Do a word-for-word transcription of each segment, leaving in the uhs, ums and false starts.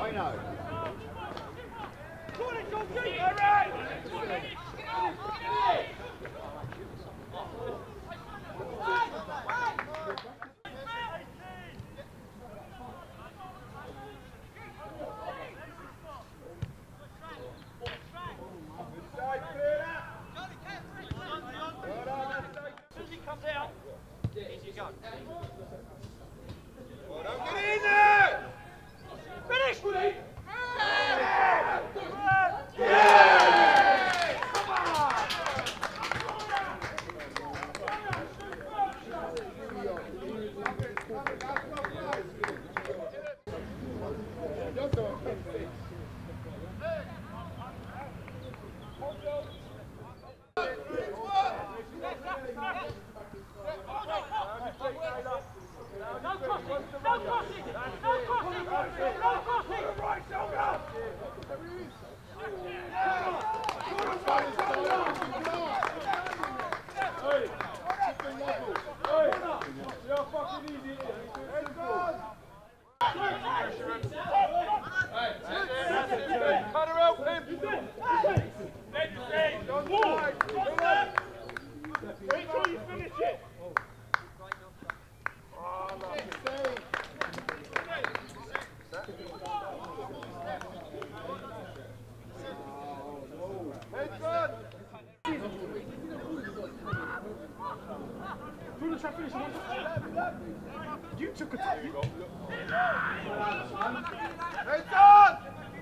I know. You took a time. It's on!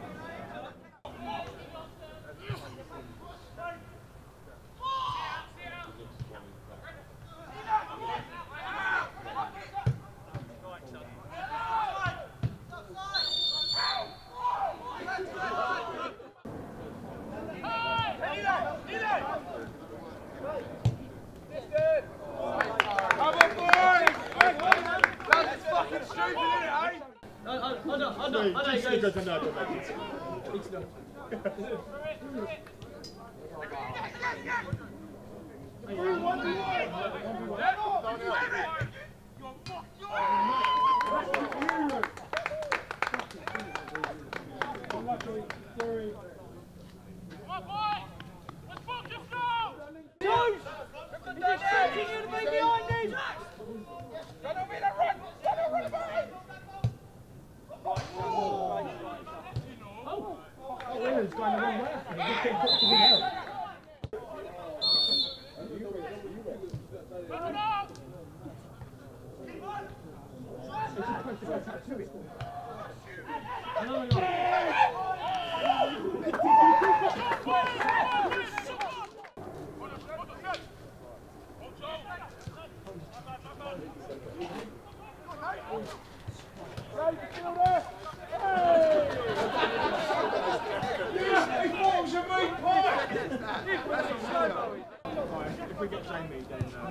If we get Jamie, then uh,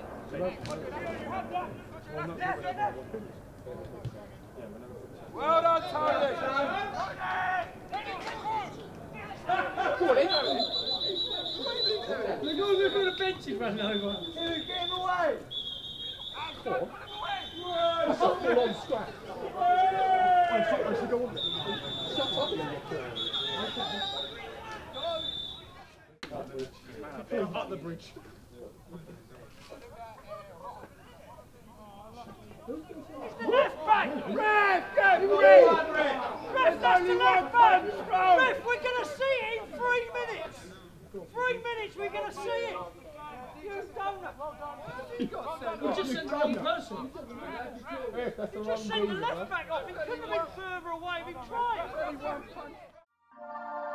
Well done, Tony! Go on, in. Look at look at the benches running over. Get him away! Go on. Full on scratch. I should, I should go on. Shut up. Up the bridge. Left back! Ref! Go! Ref! Ref, that's the left back! Ref, we're going to see it in three minutes! Three minutes, we're going to see it! You donut! You just sent the wrong person. You just sent the left back off, he couldn't have been further away if he tried!